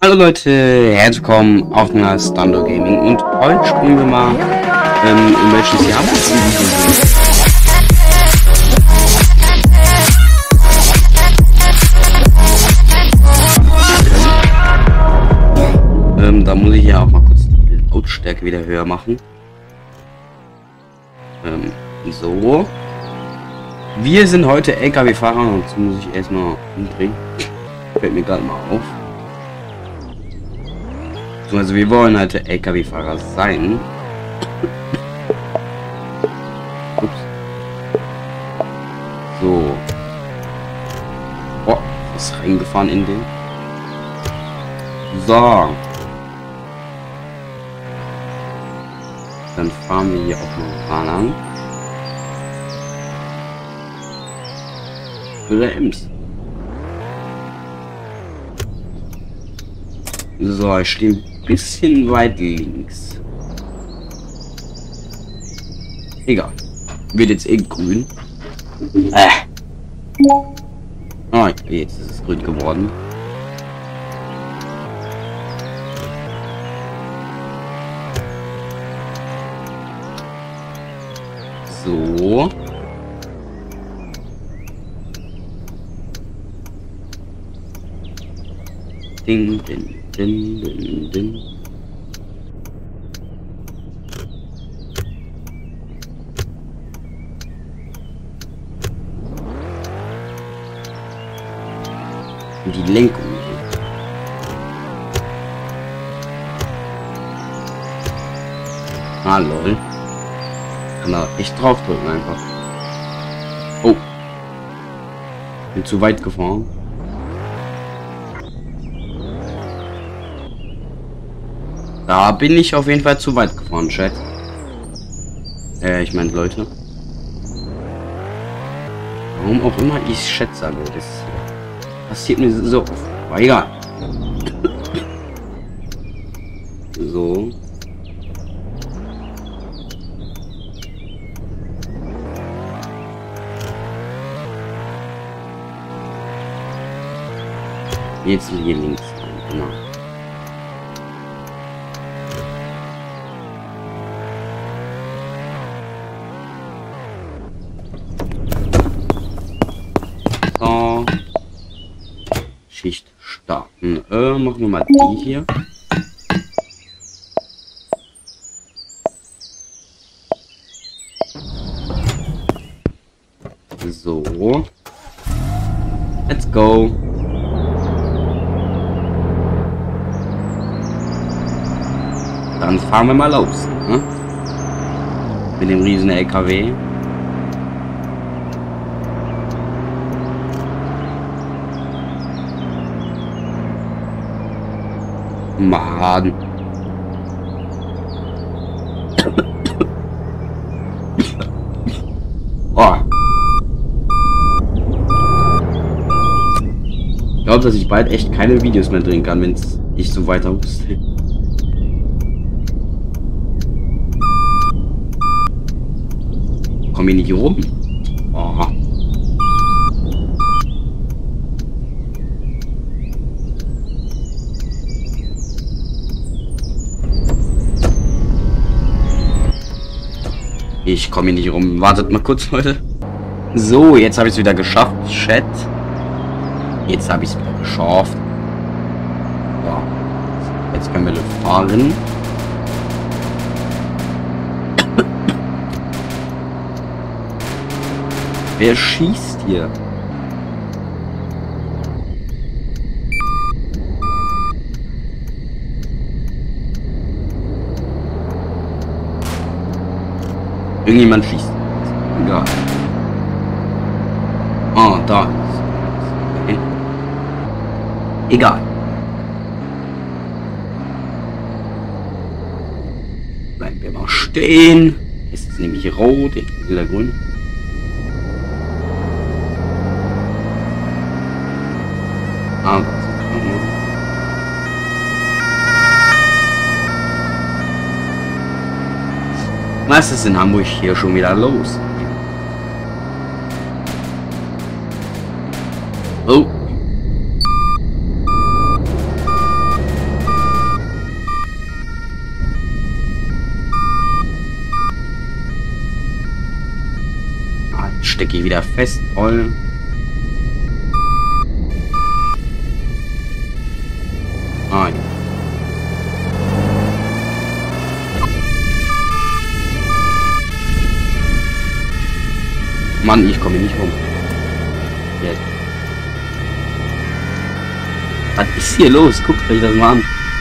Hallo Leute, herzlich willkommen auf einer Stando Gaming und heute spielen wir mal in welches Jahr da muss ich ja auch mal kurz die Lautstärke wieder höher machen. So. Wir sind heute LKW-Fahrer und dazu muss ich erstmal umdrehen. Fällt mir gerade mal auf. So, also wir wollen halt LKW-Fahrer sein. Ups. So. Oh, was reingefahren in den. So. Dann fahren wir hier auch mal lang. Brems. So, ich stehe ein bisschen weit links. Egal. Wird jetzt eh grün. Oh, jetzt ist es grün geworden. So. Ding, ding, ding, ding, ding. Die Lenkung. Ah, lol. Kann da echt drauf drücken einfach. Oh. Bin zu weit gefahren. Da bin ich auf jeden Fall zu weit gefahren, Chat. Ich meine, Leute. Warum auch immer ich schätze, sage, das passiert mir so oft. Aber egal. So. Jetzt hier links rein, genau. So. Schicht starten. Machen wir mal die hier. So. Let's go. Dann fahren wir mal los. Ne? Mit dem riesen LKW. Mann. Oh. Ich glaube, dass ich bald echt keine Videos mehr drehen kann, wenn ich so weiter huste. Komm hier nicht rum. Oh. Ich komme hier nicht rum. Wartet mal kurz, Leute. So, jetzt habe ich es wieder geschafft, Chat. Jetzt habe ich es wieder geschafft. So. Jetzt können wir fahren. Wer schießt hier? Irgendjemand schießt. Egal. Ah, da ist. Okay. Egal. Bleiben wir mal stehen. Ist es nämlich rot, jetzt ist wieder grün. Ah, was ist in Hamburg hier schon wieder los? stecke ich wieder fest. Toll. Ah, ja. Mann, ich komme nicht rum. Jetzt. Was ist hier los? Guckt euch das mal an.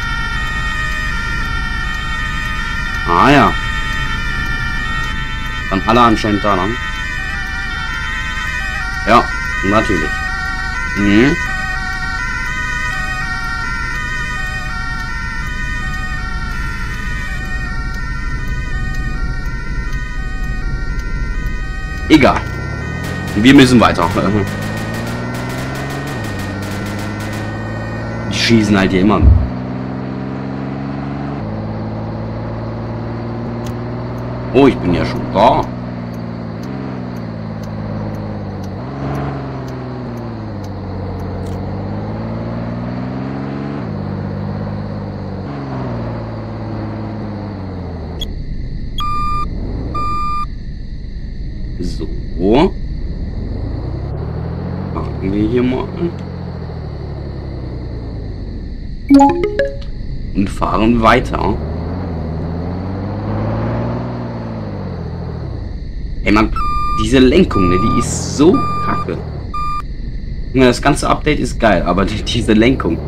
Ah ja. Dann alle anscheinend da lang. Ja, natürlich. Mhm. Egal. Wir müssen weiter. Die schießen halt hier immer. Oh, ich bin ja schon da. So. Machen wir hier mal. Und fahren weiter. Ey man, diese Lenkung, ne, die ist so kacke. Das ganze Update ist geil, aber diese Lenkung.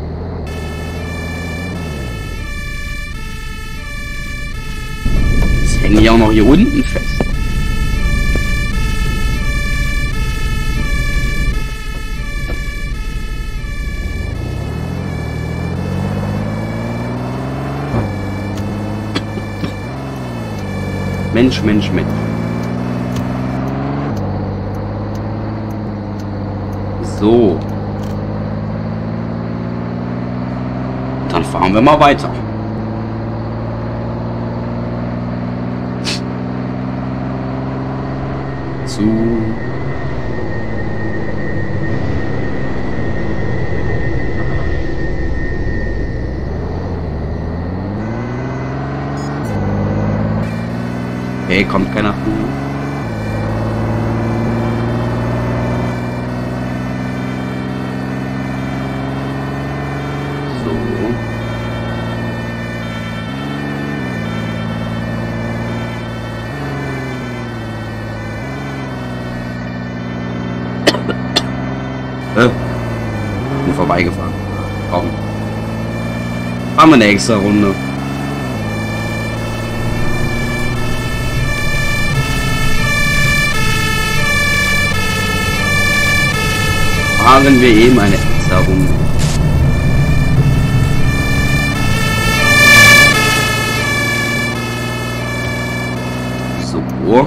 Jetzt hänge ich auch noch hier unten fest. Mensch, Mensch, Mensch. So. Dann fahren wir mal weiter. Zu. Okay, kommt keiner von mir. Bin vorbeigefahren. Komm. Fahren wir eine extra Runde. Fahren wir eben eine extra Runde. So.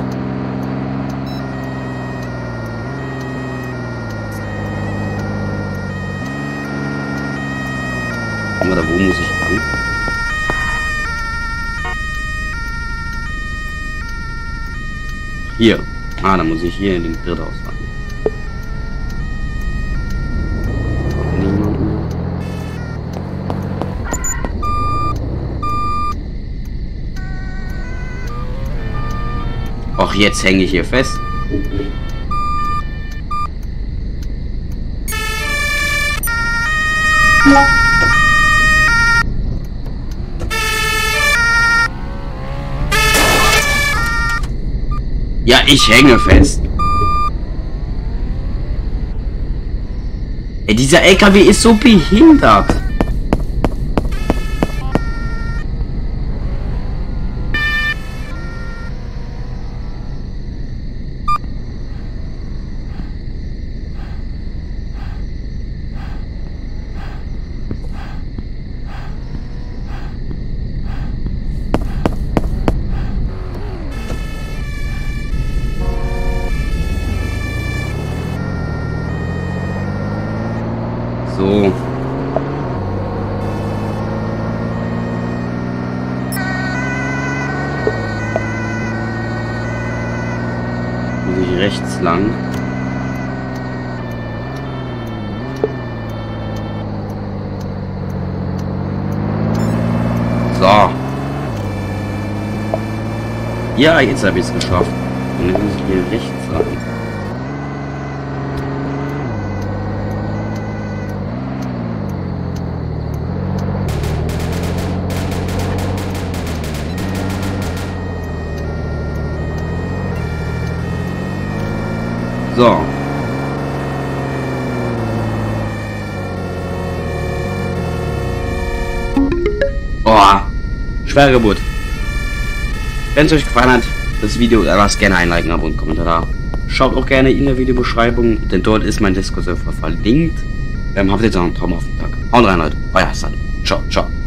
Oder wo muss ich lang? Hier. Ah, dann muss ich hier in den Grid ausfahren. Ach, jetzt hänge ich hier fest. Ja, ich hänge fest. Ey, dieser LKW ist so behindert. So. Muss ich rechts lang. So. Ja, jetzt habe ich es geschafft. Und dann muss ich hier rechts lang. Boah. Schwere Geburt. Wenn es euch gefallen hat, das Video, lasst gerne ein Like, Abo und Kommentar da. Schaut auch gerne in der Videobeschreibung, denn dort ist mein Discord-Server verlinkt. Habt jetzt noch einen traumhaften Tag. Haut rein, Leute. Euer Hassan. Ciao, ciao.